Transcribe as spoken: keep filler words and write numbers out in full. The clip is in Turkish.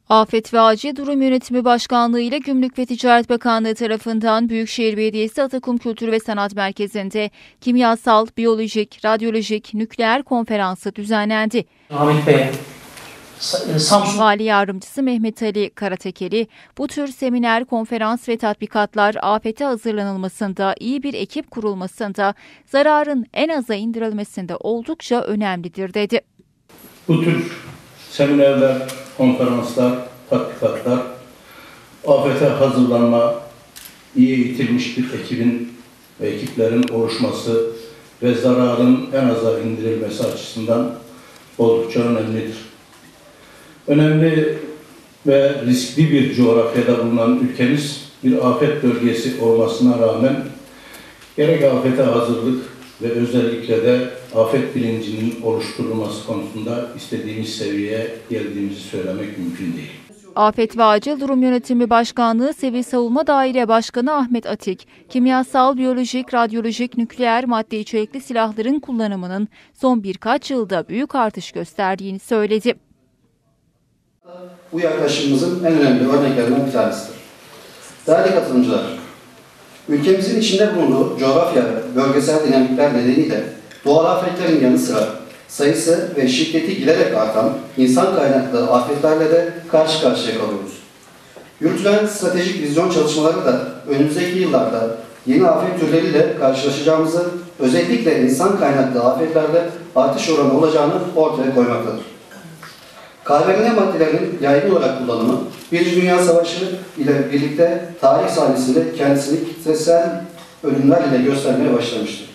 Afet ve Acil Durum Yönetimi Başkanlığı ile Gümrük ve Ticaret Bakanlığı tarafından Büyükşehir Belediyesi Atakum Kültür ve Sanat Merkezi'nde kimyasal, biyolojik, radyolojik, nükleer konferansı düzenlendi. Ahmet Bey, Samsun Vali Yardımcısı Mehmet Ali Karatekeli, bu tür seminer, konferans ve tatbikatlar afete hazırlanılmasında, iyi bir ekip kurulmasında, zararın en aza indirilmesinde oldukça önemlidir dedi. Bu tür seminerler, konferanslar, tatbikatlar, afete hazırlanma, iyi eğitilmiş bir ekibin ve ekiplerin oluşması ve zararın en aza indirilmesi açısından oldukça önemlidir. Önemli ve riskli bir coğrafyada bulunan ülkemiz bir afet bölgesi olmasına rağmen gerek afete hazırlık ve özellikle de afet bilincinin oluşturulması konusunda istediğimiz seviyeye geldiğimizi söylemek mümkün değil. Afet ve Acil Durum Yönetimi Başkanlığı Sivil Savunma Daire Başkanı Ahmet Atik, kimyasal, biyolojik, radyolojik, nükleer madde içerikli silahların kullanımının son birkaç yılda büyük artış gösterdiğini söyledi. Bu yaklaşımımızın en önemli örneklerinden bir tanesidir. Değerli katılımcılar, ülkemizin içinde bulunduğu coğrafya, bölgesel dinamikler nedeniyle doğal afetlerin yanı sıra sayısı ve şiddeti giderek artan insan kaynaklı afetlerle de karşı karşıya kalıyoruz. Yürütülen stratejik vizyon çalışmaları da önümüzdeki yıllarda yeni afet türleriyle karşılaşacağımızı, özellikle insan kaynaklı afetlerde artış oranı olacağını ortaya koymaktadır. Kahverengi maddelerinin yaygın olarak kullanımı, Birinci Dünya Savaşı ile birlikte tarih sahnesinde kendisini kitlesel ölümler ile göstermeye başlamıştır.